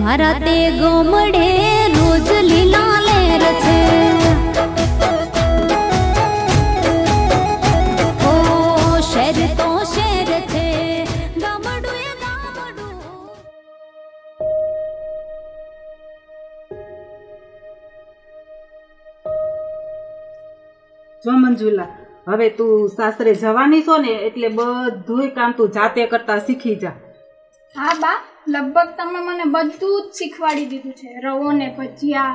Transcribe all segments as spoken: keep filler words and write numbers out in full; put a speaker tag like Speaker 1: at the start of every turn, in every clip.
Speaker 1: મારા તે ગોમડે રોજ લીલા લેર છે ઓ શેર તો શેર છે ગામડું એ ગામડું
Speaker 2: જો મંજુલા હવે તું સાસરે જવાની છો ને એટલે બધુંય કામ તું જાતે કરતા શીખી જા.
Speaker 3: હા બા, લગભગ તમે મને બધું જ શીખવાડી દીધું છે. રવો ને ભજીયા,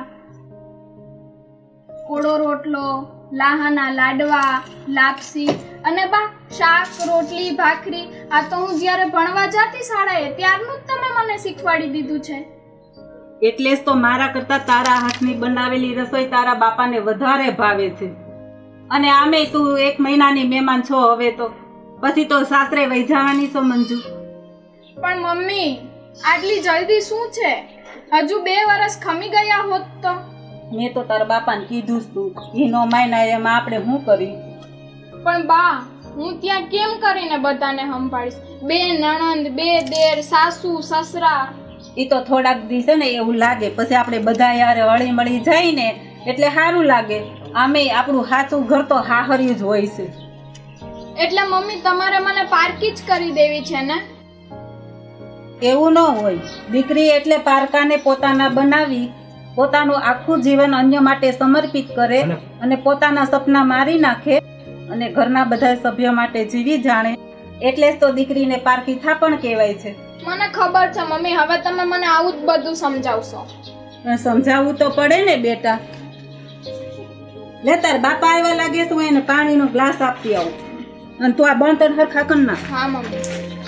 Speaker 3: કોળો રોટલો, લાહાના લાડવા, લાપસી અને બા શાક રોટલી ભાખરી આ તો હું જ્યારે ભણવા જતી શાળાએ ત્યારનું જ તમે મને શીખવાડી દીધું છે.
Speaker 2: એટલે જ તો મારા કરતા તારા હાથની બનાવેલી રસોઈ તારા બાપાને વધારે ભાવે છે. અને આમે તું એક મહિનાની મહેમાન છો, હવે તો પછી તો સાસરે વહી જવાની છો મંજુ.
Speaker 3: પણ મમ્મી આટલી જલ્દી શું છે? હજુ બે વર્ષ ખમી ગયા હોત તો.
Speaker 2: મેં તો તારા બાપાને કીધું જ તું ઈ નો માયના એમાં આપણે શું કરી.
Speaker 3: પણ બા હું ત્યાં કેમ કરીને બધાને સંભાળીશ? બે નણંદ, બે દેર, સાસુ સસરા.
Speaker 2: ઈ તો થોડાક દિવસે ને એવું લાગે, પછી આપણે બધા યાર હળી મળી જાય ને એટલે સારું લાગે. આમે આપણું સાચું ઘર તો હાહર્યું જ હોય છે.
Speaker 3: એટલે મમ્મી તમારે મને પારકી જ કરી દેવી છે ને?
Speaker 2: એવું ન હોય. દીકરી એટલે પારકાને પોતાના બનાવી પોતાનું આખું જીવન અન્ય માટે સમર્પિત કરે અને પોતાના સપના મારી નાખે અને ઘરના બધા સભ્ય માટે જીવી જાણે, એટલે જ તો દીકરીને પારકી થાપણ કહેવાય છે.
Speaker 3: મને ખબર છે મમ્મી, હવે તમે મને આવું જ બધું સમજાવશો.
Speaker 2: સમજાવવું તો પડે ને બેટા. લે તાર બાપા આવ્યા લાગે છે, હું એને પાણીનો ગ્લાસ આપતી આવું અને તું આ બણતર હરખા કર નાખ.
Speaker 3: હા મમ્મી.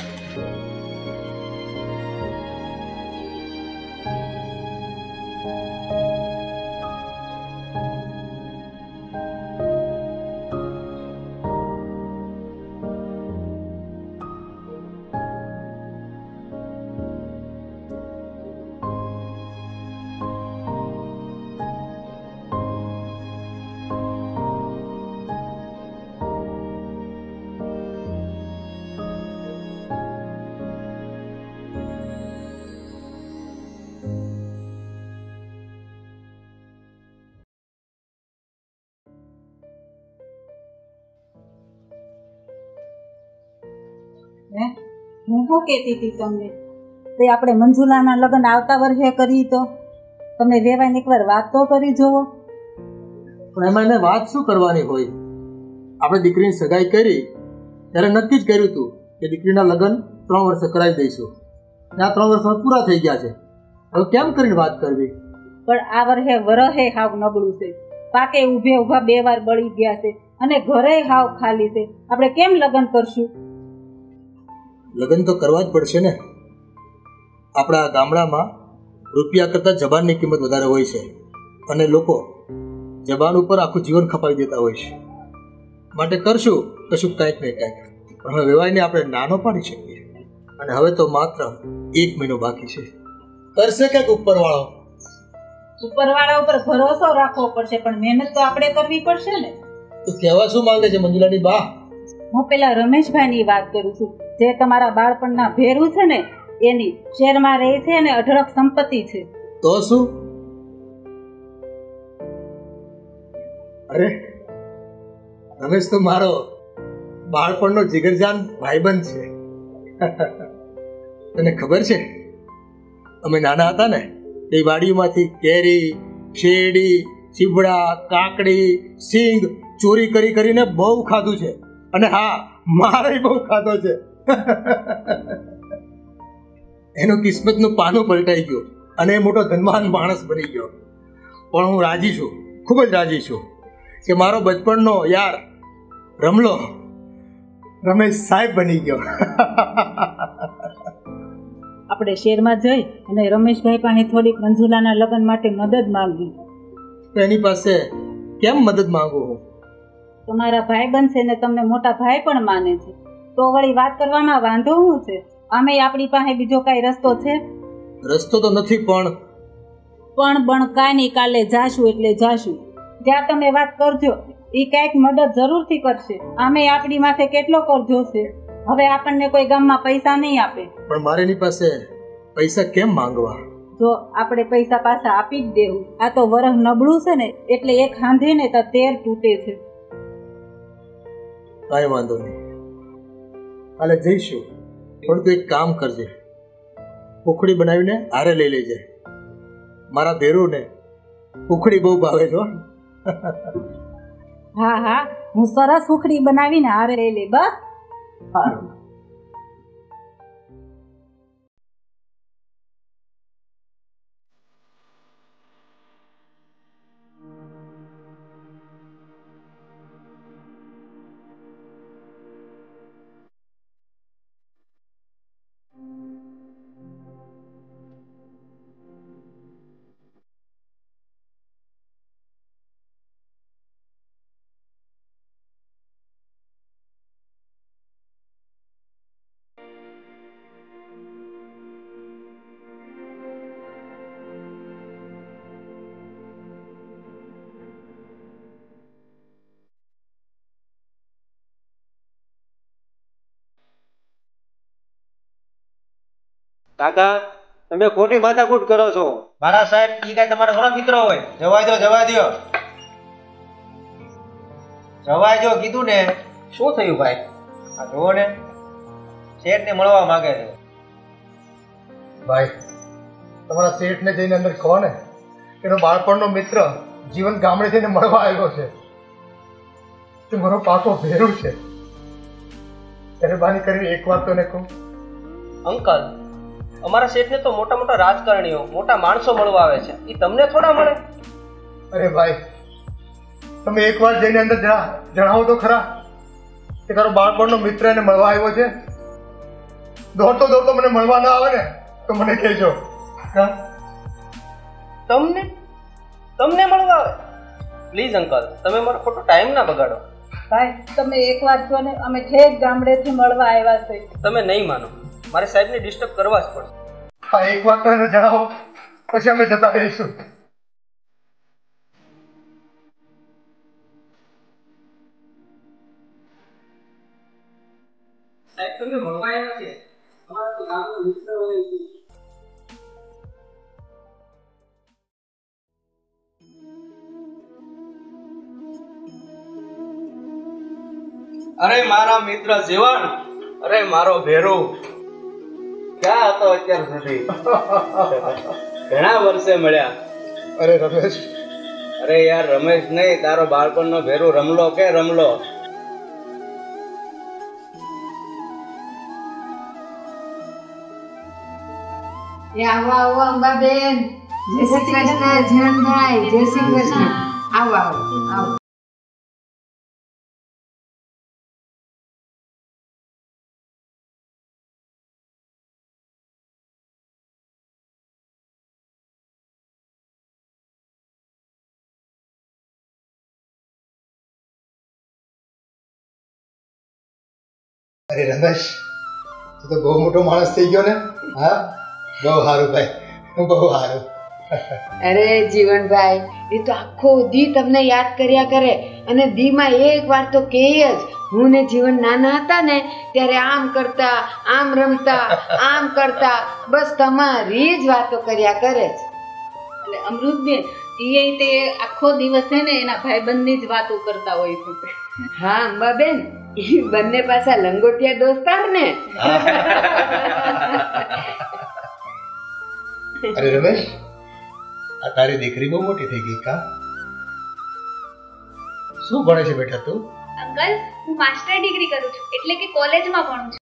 Speaker 2: હું શું કહેતી હતી તમને, તે આપણે મંજુલાના લગ્ન આવતા વર્ષે કરી તો તમને વેવાઈને એકવાર વાત તો કરી જોવો.
Speaker 4: પણ એમાં એને વાત શું કરવાની હોય? આપણે દીકરીની સગાઈ કરી ત્યારે નક્કી જ કર્યું હતું કે દીકરીના લગ્ન ત્રણ વર્ષે કરાવી દઈશું. આ ત્રણ વર્ષમાં પૂરા થઈ ગયા છે, હવે કેમ કરીને વાત કરવી?
Speaker 2: પણ આ વર્ષે વરહે હાવ નબળું છે. પાકે ઊભે ઊભા બે વાર બળી ગયા છે અને ઘરે હાવ ખાલી છે. આપણે કેમ લગ્ન કરશું?
Speaker 4: લગ્ન તો કરવા જ પડશે ને. આપણા ગામડામાં રૂપિયા કરતાં જબાનની કિંમત વધારે હોય છે અને લોકો જબાન ઉપર આખું જીવન ખપાવી દેતા હોય છે. માટે કરશું કશું કાંઈક ને કાંઈક. પણ હવે વેવાઈને આપણે નાનો પાડી શકીએ અને હવે તો માત્ર એક મહિનો બાકી છે. કરશે કંઈક ઉપરવાળો.
Speaker 2: ઉપરવાળા ઉપર ભરોસો રાખવો પડશે, પણ મહેનત તો આપણે કરવી પડશે ને.
Speaker 4: તો કહેવા શું માંગે છે મંજુલાની બા?
Speaker 2: હું પેલા રમેશભાઈની વાત કરું છું, જે તમારા બાળપણના ભેરું છે ને એની. શહેરમાં રહે છે અને અઢળક સંપત્તિ છે.
Speaker 4: તો શું? અરે રમેશ તો મારો બાળપણનો જીગરજાન ભાઈબંધ છે. તને ખબર છે અમે નાના હતા ને એ વાડીમાંથી કેરી, શેરડી, ચીબડા, કાકડી, સિંગ ચોરી કરી કરીને બહુ ખાધું છે. અને હા, મારે બહુ ખાધો છે. એનું કિસ્મતનું પાનું પલટાઈ ગયું અને એ મોટો ધનવાન માણસ બની ગયો. પણ હું રાજી છું, ખૂબ જ રાજી છું કે મારો બચપણનો યાર રમલો રમેશ સાહેબ બની ગયો.
Speaker 2: આપણે શહેરમાં જઈ અને રમેશભાઈ પાસે થોડીક મંજુલાના લગ્ન માટે મદદ માંગવી.
Speaker 4: તો એની પાસે કેમ મદદ માંગુ હું?
Speaker 2: તમારા ભાઈ બનશે ને તમને મોટા ભાઈ પણ માને છે, તો વળી વાત કરવામાં વાંધો શું છે? આમે આપણી પાસે બીજો કાંઈ રસ્તો છે?
Speaker 4: રસ્તો તો નથી, પણ
Speaker 2: પણ બણ કાંઈ નહીં, કાલે જાશું એટલે જાશું. જ્યાં તમે વાત કરજો એ કાંઈક મદદ જરૂરથી કરશે. આમે આપણી માથે કેટલો કરજો છે. હવે આપણને કોઈ ગામમાં પૈસા નહીં આપે.
Speaker 4: પણ મારે એની પાસે પૈસા કેમ માંગવા?
Speaker 2: જો આપણે પૈસા પાછા આપી જ દેવું. આ તો વરહ નબળું છે ને એટલે એક હાંધે ને તો તેર તૂટે છે.
Speaker 4: કાંઈ વાંધો નહીં, કાલે જઈશું. પણ તું એક કામ કરજે, ઉખડી બનાવીને હારે લઈ લેજે. મારા ભેરુને ઉખડી બહુ ભાવે છો.
Speaker 2: હા હા, હું સરસ ઉખડી બનાવીને હારે લઈ લે. બસ
Speaker 4: સારું.
Speaker 5: કાકા, તમે ખોટી માથાકૂટ કરો છો. મારા સાહેબ ઈ કાંઈ તમારા ઘણા મિત્રો હોય. જવા દો, જવા દો, જવા દો કીધું ને. શું થયું ભાઈ? આ જુઓ ને, શેઠને મળવા માંગે છે.
Speaker 4: ભાઈ, તમારા શેઠને જઈને અંદર કહો ને, એનો બાળપણનો મિત્ર જીવન ગામડે જઈને મળવા આવ્યો છે. તે મારો પાકો ભેરું છે. મહેરબાની કરીને એક વાત તો ને કહો.
Speaker 5: અંકલ, અમારા શેઠને તો મોટા મોટા રાજકારણીઓ, મોટા માણસો મળવા આવે છે. એ તમને થોડા મળે?
Speaker 4: અરે ભાઈ, તમે એક વાર જઈને અંદર જણા જણાવો તો ખરા કે તારો બાળપણનો મિત્ર એને મળવા આવ્યો છે. દોડતો દોડતો મને મળવા ના આવે ને તો મને કહેજો. હા,
Speaker 5: તમને તમને મળવા આવે? પ્લીઝ અંકલ, તમે મારો ખોટો ટાઈમ ના બગાડો.
Speaker 2: ભાઈ, તમે એક વાત જો ને, અમે ઠેક ગામડેથી મળવા આવ્યા છે.
Speaker 5: તમે નહીં માનો, મારે સાહેબને ડિસ્ટર્બ કરવા જ પડશે.
Speaker 4: હા, એક વાત તો એને જણાવો, પછી અમે જતા રહીશું.
Speaker 5: સાહેબ, તમે મળવા આવ્યા છે? અમારા તો ગામનો મિત્ર હોય છે. અરે મારા મિત્ર જીવન, અરે મારો ભેરુ, ક્યાં હતો અત્યાર સુધી? ઘણા વર્ષે મળ્યા.
Speaker 4: અરે રમેશ,
Speaker 5: અરે યાર રમેશ નહીં, તારો બાળપણનો ભેરુ રમલો કે રમલો.
Speaker 6: એ આવો આવો અંબાબેન, જય શ્રી કૃષ્ણ. જીવનભાઈ, જય શ્રી કૃષ્ણ. આવો આવો આવો.
Speaker 4: અરે રમેશ, તું તો બહુ મોટો માણસ થઈ ગયો ને. હા, બહુ સારું ભાઈ, બહુ સારું.
Speaker 6: અરે જીવનભાઈ, એ તો આખો દી તમને યાદ કર્યા કરે અને દીમાં એક વાર તો કહે જ, હું ને જીવન નાના હતા ને ત્યારે આમ કરતા, આમ રમતા, આમ કરતા, બસ તમારી જ વાતો કર્યા કરે છે.
Speaker 2: એટલે અમૃતબેન, એ તે આખો દિવસ છે ને એના ભાઈબંધની જ વાતો કરતા હોય છે.
Speaker 6: હા અંબાબેન, એ બંને પાછા લંગોટિયા દોસ્તાર ને.
Speaker 4: અરે રમેશ, આ તારી દીકરી બહુ મોટી થઈ ગઈ. કા શું ભણે છે બેટા તું?
Speaker 3: અંકલ, હું માસ્ટર ડિગ્રી કરું છું, એટલે કે કોલેજમાં ભણું છું.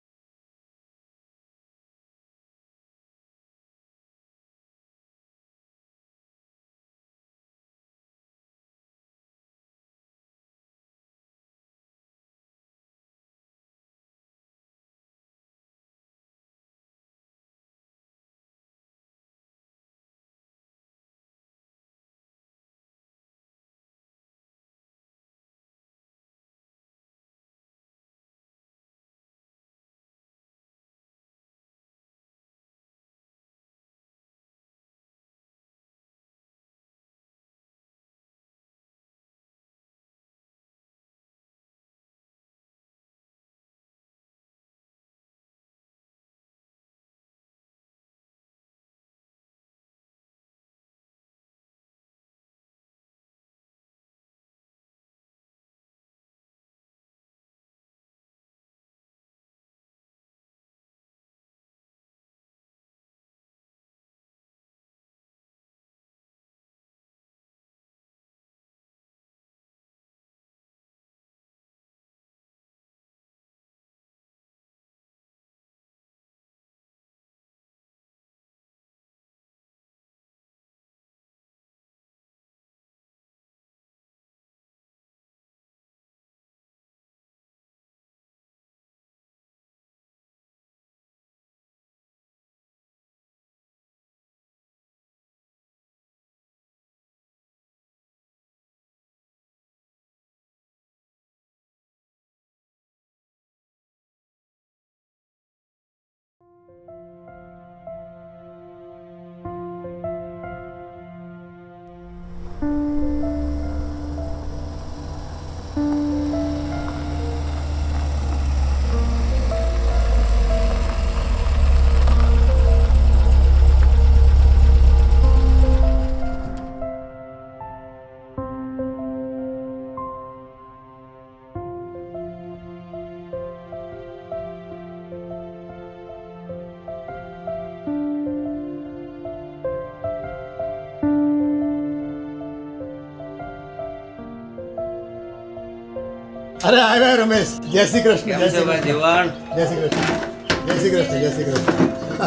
Speaker 4: અરે આવ્યા રમેશ, જય શ્રી કૃષ્ણ. જય શ્રી કૃષ્ણ
Speaker 7: જીવન.
Speaker 4: જય શ્રી કૃષ્ણ જય શ્રી કૃષ્ણ જય શ્રી કૃષ્ણ.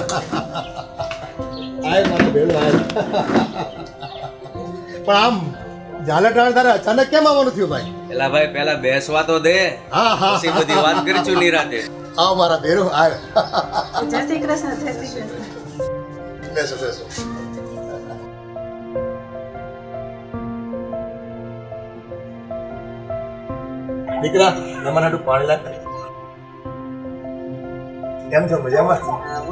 Speaker 4: આય મારા બેડું આય. પણ આમ ઝાલટાણ તારે અચાનક કેમ આવવાનું થયું ભાઈ?
Speaker 7: પેલા ભાઈ પેલા બેસવા તો દે,
Speaker 4: હા હા
Speaker 7: પછી બધી વાત કરીશું નિરાતે.
Speaker 4: આવ મારા બેરું આવ.
Speaker 2: જય શ્રી કૃષ્ણ જય શ્રી કૃષ્ણ.
Speaker 4: બેસો બેસો. દીકરા તમારા હાટું પાણી લાગ. કેમ છો? મજામાં?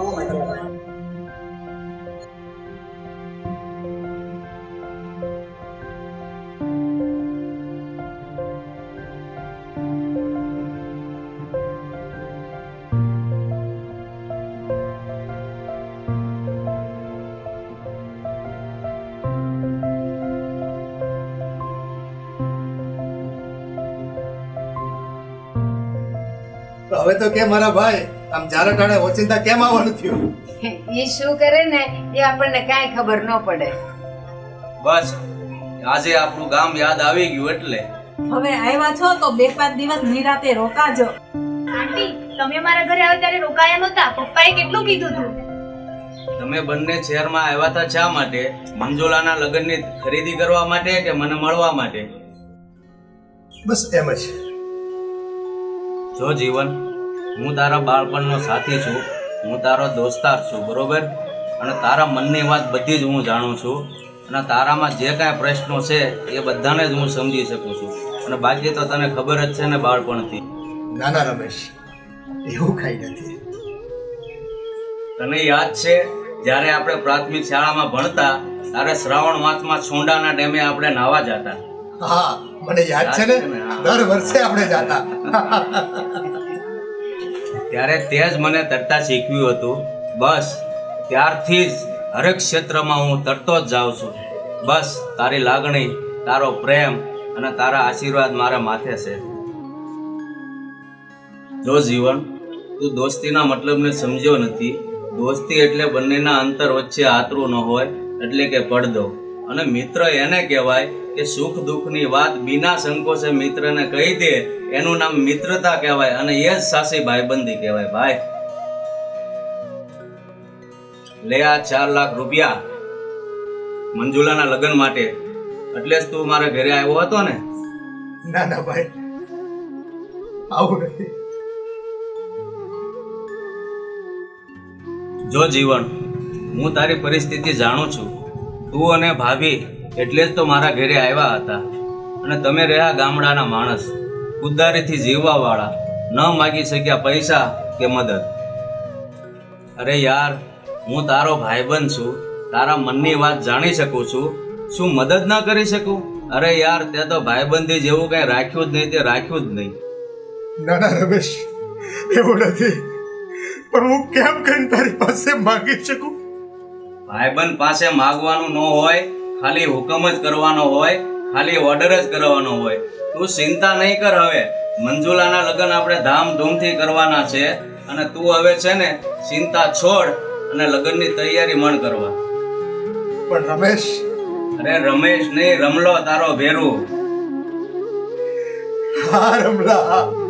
Speaker 4: હવે તો કે મારા ભાઈ આમ ઝાલટાણે ઓચિંતા કેમ આવવાનું થયું?
Speaker 6: એ શું કરે ને એ આપણને કાંઈ ખબર ન પડે.
Speaker 7: બસ આજે આપણું ગામ યાદ આવી ગયું એટલે.
Speaker 2: હવે આવ્યા છો તો બે પાંચ દિવસ નિરાતે રોકાજો.
Speaker 8: આંટી તમે મારા ઘરે આવે ત્યારે રોકાયા નહોતા. પપ્પાએ કેટલું કીધું હતું.
Speaker 7: તમે બંને શહેરમાં આવ્યા હતા શા માટે? મંજુલાના લગ્નની ખરીદી કરવા માટે કે મને મળવા માટે?
Speaker 4: બસ એમ જ.
Speaker 7: જો જીવન, હું તારા બાળપણનો સાથી છું, હું તારો દોસ્તાર છું, બરોબર? અને તારા મનની વાત બધી જ હું જાણું છું અને તારામાં જે કાંઈ પ્રશ્નો છે એ બધાને જ હું સમજી શકું છું. અને બાકી તો તને ખબર જ છે ને બાળપણથી.
Speaker 4: ના ના રમેશ, એવું કઈ નથી.
Speaker 7: તને યાદ છે જ્યારે આપણે પ્રાથમિક શાળામાં ભણતા ત્યારે શ્રાવણ માસમાં છોંડાના ડેમે આપણે નાહવા જતા?
Speaker 4: હા મને યાદ છે ને, દર વર્ષે આપણે જાતા.
Speaker 7: ત્યારે તે જ મને તરતા શીખવ્યું હતું. બસ ત્યારથી જ હરેક ક્ષેત્રમાં હું તરતો જ જાઉં છું. બસ તારી લાગણી, તારો પ્રેમ અને તારા આશીર્વાદ મારા માથે છે. જો જીવન, તું દોસ્તીના મતલબને સમજ્યો નથી. દોસ્તી એટલે બંનેના અંતર વચ્ચે આતરું ન હોય, એટલે કે પડદો. અને મિત્ર એને કહેવાય કે સુખ દુઃખની વાત બિના સંકોચે મિત્રને કહી દે, એનું નામ મિત્રતા કહેવાય અને એ જ સાચી ભાઈબંધી કહેવાય. ભાઈ લે આ ચાર લાખ રૂપિયા મંજુલાના લગ્ન માટે, એટલે જ તું મારા ઘરે આવ્યો હતો ને?
Speaker 4: ના ના ભાઈ, આવું નથી.
Speaker 7: જો જીવન, હું તારી પરિસ્થિતિ જાણું છું. તું અને ભાભી એટલે જ તો મારા ઘરે આવ્યા હતા. અને તમે રહ્યા ગામડાના માણસ, ખુદદારીથી જીવવા વાળા, ન માગી શક્યા પૈસા કે મદદ. અરે યાર, હું તારો ભાઈબંધ છું, તારા મનની વાત જાણી શકું છું, શું મદદ ના કરી શકું? અરે યાર, તે તો ભાઈબંધી જેવું કઈ રાખ્યું જ નહીં, તે રાખ્યું જ નહીં.
Speaker 4: ના ના રમેશ, એવું નથી. પણ હું કેમ કરીને તારી પાસે માંગી શકું?
Speaker 7: ભાઈબંધ પાસે માગવાનું ન હોય, ખાલી હુકમ જ કરવાનો હોય, ખાલી ઓર્ડર જ કરવાનો હોય. તું ચિંતા નહીં કર. હવે મંજુલાના લગ્ન આપણે ધામધૂમથી કરવાના છે અને તું હવે છે ને ચિંતા છોડ અને લગ્નની તૈયારી મણ કરવા.
Speaker 4: પણ રમેશ.
Speaker 7: અરે રમેશ નહીં, રમલો તારો ભેરું.
Speaker 4: હા રમલા.